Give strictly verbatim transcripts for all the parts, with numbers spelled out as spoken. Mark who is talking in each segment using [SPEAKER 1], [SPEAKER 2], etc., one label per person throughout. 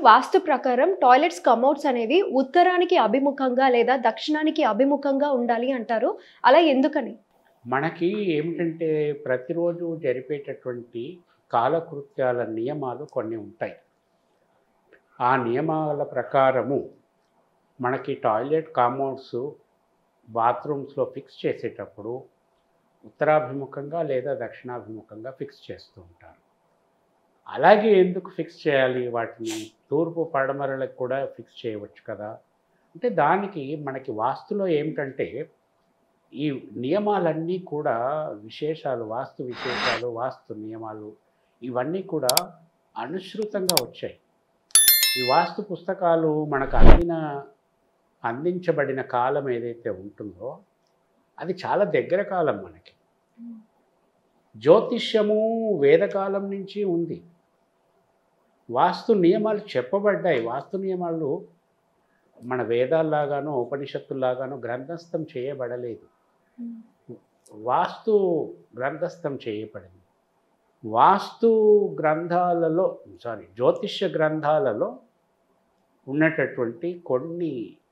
[SPEAKER 1] వాస్తు ప్రకారం toilets commodes అనేవి ఉత్తరానికి అభిముఖంగా లేదా దక్షిణానికి అభిముఖంగా ఉండాలి అంటారు. అలా ఎందుకని?
[SPEAKER 2] మనకి ఏమిటంటే ప్రతిరోజు జరిపేటటువంటి కాలకృత్యాల నియమాలు కొన్ని ఉంటాయి. ఆ నియమాల ప్రకారము మనకి టాయిలెట్ కమోడ్స్ బాత్రూమ్స్లో ఫిక్స్ చేసేటప్పుడు ఉత్తరాభిముఖంగా లేదా దక్షిణాభిముఖంగా ఫిక్స్ చేస్తూ ఉంటారు. అలాగే ఎందుకు ఫిక్స్ చేయాలి? వాటిని తూర్పు పడమరలకు కూడా ఫిక్స్ చేయవచ్చు కదా. అంటే దానికి మనకి వాస్తులో ఏమిటంటే ఈ నియమాలన్నీ కూడా విశేషాలు, వాస్తు విశేషాలు, వాస్తు నియమాలు ఇవన్నీ కూడా అనుసృతంగా వచ్చాయి. ఈ వాస్తు పుస్తకాలు మనకు అందిన అందించబడిన కాలం ఏదైతే ఉంటుందో అది చాలా దగ్గర కాలం. మనకి జ్యోతిష్యము వేదకాలం నుంచి ఉంది. వాస్తు నియమాలు చెప్పబడ్డాయి. వాస్తు నియమాలు మన వేదాల్లాగానో ఉపనిషత్తుల్లాగానో గ్రంథస్థం చేయబడలేదు. వాస్తు గ్రంథస్థం చేయబడింది. వాస్తు గ్రంథాలలో సారీ జ్యోతిష్య గ్రంథాలలో ఉన్నటటువంటి కొన్ని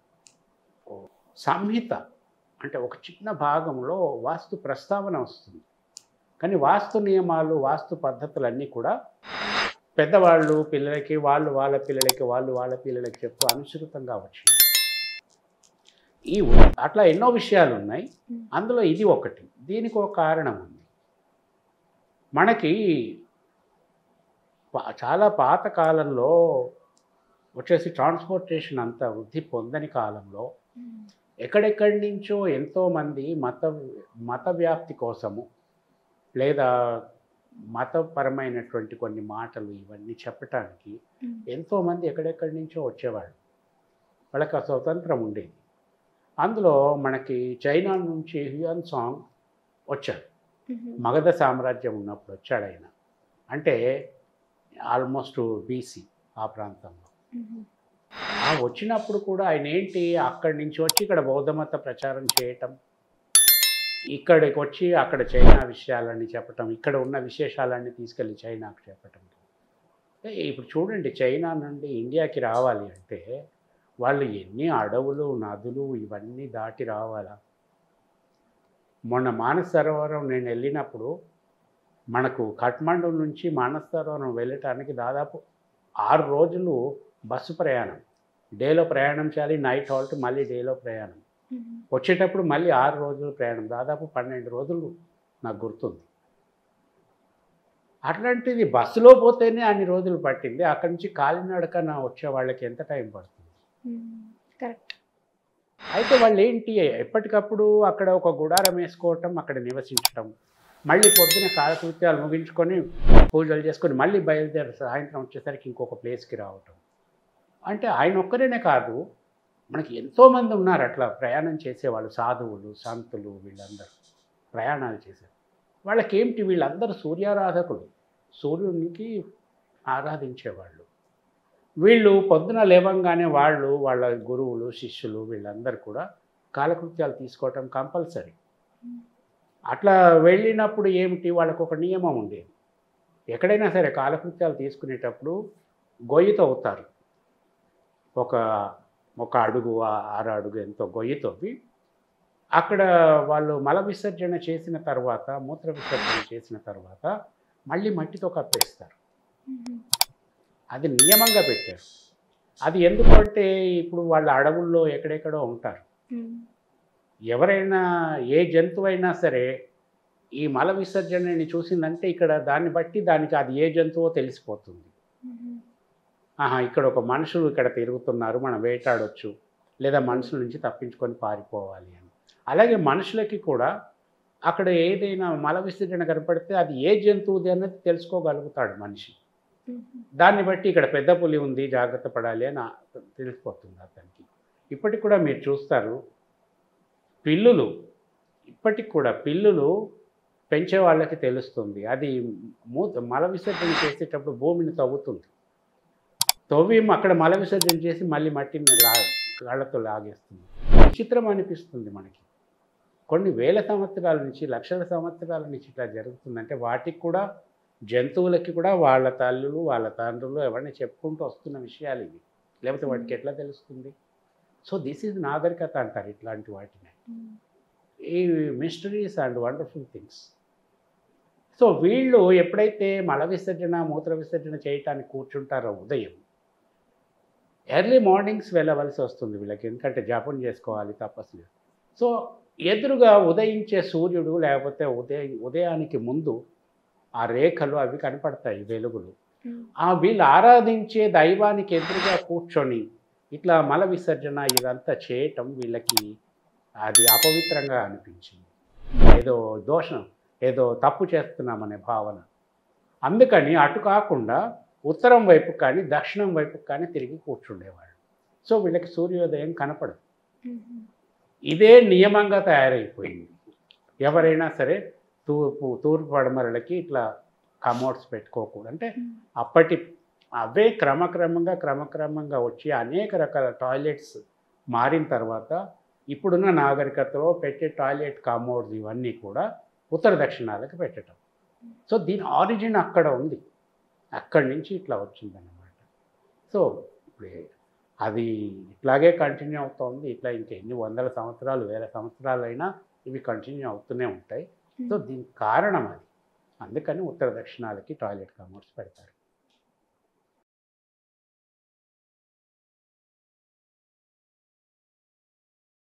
[SPEAKER 2] సంహిత అంటే ఒక చిన్న భాగంలో వాస్తు ప్రస్తావన వస్తుంది. కానీ వాస్తు నియమాలు, వాస్తు పద్ధతులన్నీ కూడా పెద్దవాళ్ళు పిల్లలకి, వాళ్ళు వాళ్ళ పిల్లలకి, వాళ్ళు వాళ్ళ పిల్లలకి చెప్తూ అనుసృతంగా వచ్చింది. ఈ అట్లా ఎన్నో విషయాలు ఉన్నాయి. అందులో ఇది ఒకటి. దీనికి ఒక కారణం ఉంది. మనకి చాలా పాత కాలంలో వచ్చేసి ట్రాన్స్పోర్టేషన్ అంతా వృద్ధి పొందని కాలంలో ఎక్కడెక్కడి నుంచో ఎంతోమంది మత మత వ్యాప్తి కోసము లేదా మతపరమైనటువంటి కొన్ని మాటలు ఇవన్నీ చెప్పటానికి ఎంతోమంది ఎక్కడెక్కడి నుంచో వచ్చేవాళ్ళు. వాళ్ళకి ఆ స్వతంత్రం ఉండేది. అందులో మనకి చైనా నుంచి హ్యూయన్ సాంగ్ వచ్చాడు. మగధ సామ్రాజ్యం ఉన్నప్పుడు వచ్చాడు ఆయన. అంటే ఆల్మోస్ట్ బీసీ ఆ ప్రాంతంలో. ఆ వచ్చినప్పుడు కూడా ఆయన ఏంటి అక్కడి నుంచి వచ్చి ఇక్కడ బౌద్ధమత ప్రచారం చేయటం, ఇక్కడికి వచ్చి అక్కడ చైనా విషయాలన్నీ చెప్పటం, ఇక్కడ ఉన్న విశేషాలన్నీ తీసుకెళ్ళి చైనాకు చెప్పటం. ఇప్పుడు చూడండి, చైనా నుండి ఇండియాకి రావాలి అంటే వాళ్ళు ఎన్ని అడవులు, నదులు ఇవన్నీ దాటి రావాలా. మొన్న మానస సరోవరం నేను వెళ్ళినప్పుడు మనకు కఠ్మండు నుంచి మానస సరోవరం వెళ్ళటానికి దాదాపు ఆరు రోజులు బస్సు ప్రయాణం. డేలో ప్రయాణం చేయాలి, నైట్ హాల్ట్, మళ్ళీ డేలో ప్రయాణం. వచ్చేటప్పుడు మళ్ళీ ఆరు రోజులు ప్రయాణం, దాదాపు పన్నెండు రోజులు నాకు గుర్తుంది. అట్లాంటిది బస్సులో పోతేనే అన్ని రోజులు పట్టింది. అక్కడి నుంచి కాలినడక నా వచ్చే వాళ్ళకి ఎంత టైం పడుతుంది?
[SPEAKER 1] కరెక్ట్.
[SPEAKER 2] అయితే వాళ్ళు ఏంటి ఎప్పటికప్పుడు అక్కడ ఒక గుడారం వేసుకోవటం, అక్కడ నివసించటం, మళ్ళీ పొద్దున కాలకృత్యాలు ముగించుకొని పూజలు చేసుకొని మళ్ళీ బయలుదేరి సాయంత్రం వచ్చేసరికి ఇంకొక ప్లేస్కి రావటం. అంటే ఆయన ఒక్కరేనే కాదు, మనకి ఎంతోమంది ఉన్నారు అట్లా ప్రయాణం చేసేవాళ్ళు, సాధువులు, సంతులు, వీళ్ళందరూ ప్రయాణాలు చేశారు. వాళ్ళకి ఏమిటి, వీళ్ళందరూ సూర్యారాధకులు, సూర్యునికి ఆరాధించేవాళ్ళు. వీళ్ళు పొద్దున లేవంగానే వాళ్ళు వాళ్ళ గురువులు, శిష్యులు వీళ్ళందరూ కూడా కాలకృత్యాలు తీసుకోవటం కంపల్సరీ. అట్లా వెళ్ళినప్పుడు ఏమిటి, వాళ్ళకు ఒక నియమం ఉండేది. ఎక్కడైనా సరే కాలకృత్యాలు తీసుకునేటప్పుడు గొయ్యి తవ్వుతారు. ఒక ఒక అడుగు ఆరు అడుగు ఎంతో గొయ్యి తవ్వి అక్కడ వాళ్ళు మల విసర్జన చేసిన తర్వాత, మూత్ర విసర్జన చేసిన తర్వాత మళ్ళీ మట్టితో కప్పేస్తారు. అది నియమంగా పెట్టారు. అది ఎందుకంటే ఇప్పుడు వాళ్ళ అడవుల్లో ఎక్కడెక్కడో ఉంటారు. ఎవరైనా ఏ జంతువు అయినా సరే ఈ మల విసర్జనని చూసిందంటే ఇక్కడ దాన్ని బట్టి దానికి అది ఏ జంతువో తెలిసిపోతుంది. ఆహా, ఇక్కడ ఒక మనుషులు ఇక్కడ తిరుగుతున్నారు, మనం వేటాడొచ్చు, లేదా మనుషుల నుంచి తప్పించుకొని పారిపోవాలి అని. అలాగే మనుషులకి కూడా అక్కడ ఏదైనా మల విసర్జన కనపడితే అది ఏ జంతువుది అన్నది తెలుసుకోగలుగుతాడు మనిషి. దాన్ని బట్టి ఇక్కడ పెద్ద పులి ఉంది, జాగ్రత్త పడాలి అని తెలిసిపోతుంది అతనికి. ఇప్పటికి కూడా మీరు చూస్తారు, పిల్లులు ఇప్పటికి కూడా పిల్లులు పెంచే వాళ్ళకి తెలుస్తుంది. అది మూత మల విసర్జన చేసేటప్పుడు భూమిని తవ్వుతుంది. తవ్వి అక్కడ మల విసర్జన చేసి మళ్ళీ మట్టిని లా కాళ్ళతో లాగేస్తుంది. విచిత్రం అనిపిస్తుంది మనకి. కొన్ని వేల సంవత్సరాల నుంచి, లక్షల సంవత్సరాల నుంచి ఇట్లా జరుగుతుందంటే వాటికి కూడా జంతువులకి కూడా వాళ్ళ తల్లులు వాళ్ళ తండ్రులు ఎవరిని చెప్పుకుంటూ వస్తున్న విషయాలు ఇవి, లేకపోతే వాటికి ఎట్లా తెలుస్తుంది? సో దిస్ ఈజ్ నాగరికత అంటారు ఇట్లాంటి వాటిని, ఈ mysteries and wonderful things. So వీళ్ళు ఎప్పుడైతే మల విసర్జన మూత్ర విసర్జన చేయటానికి కూర్చుంటారో ఉదయం, ఎర్లీ మార్నింగ్స్ వెళ్ళవలసి వస్తుంది వీళ్ళకి, ఎందుకంటే జపం చేసుకోవాలి తపస్సు. సో ఎదురుగా ఉదయించే సూర్యుడు లేకపోతే ఉదయ ఉదయానికి ముందు ఆ రేఖలు అవి కనపడతాయి, వెలుగులు. ఆ వీళ్ళు ఆరాధించే దైవానికి ఎదురుగా కూర్చొని ఇట్లా మల విసర్జన ఇదంతా చేయటం వీళ్ళకి అది అపవిత్రంగా అనిపించింది, ఏదో దోషం, ఏదో తప్పు చేస్తున్నామనే భావన. అందుకని అటు కాకుండా ఉత్తరం వైపు కానీ దక్షిణం వైపు కానీ తిరిగి కూర్చుండేవాళ్ళు. సో వీళ్ళకి సూర్యోదయం కనపడదు. ఇదే నియమంగా తయారైపోయింది. ఎవరైనా సరే తూర్పు తూర్పు పడమరలకి ఇట్లా కమోడ్స్ పెట్టుకోకూడదు. అంటే అప్పటి అవే క్రమక్రమంగా క్రమక్రమంగా వచ్చి అనేక రకాల టాయిలెట్స్ మారిన తర్వాత ఇప్పుడున్న నాగరికతలో పెట్టే టాయిలెట్ కమోడ్స్ ఇవన్నీ కూడా ఉత్తర దక్షిణాలకు పెట్టడం. సో దీని ఆరిజిన్ అక్కడ ఉంది, అక్కడి నుంచి ఇట్లా వచ్చిందన్నమాట. సో ఇప్పుడు అది ఇట్లాగే కంటిన్యూ అవుతుంది. ఇట్లా ఇంకెన్ని వందల సంవత్సరాలు వేల సంవత్సరాలైనా ఇవి కంటిన్యూ అవుతూనే ఉంటాయి. సో దీనికి కారణం అది. అందుకని ఉత్తర దక్షిణాలకి టాయిలెట్ కమోడ్స్ పెడతారు.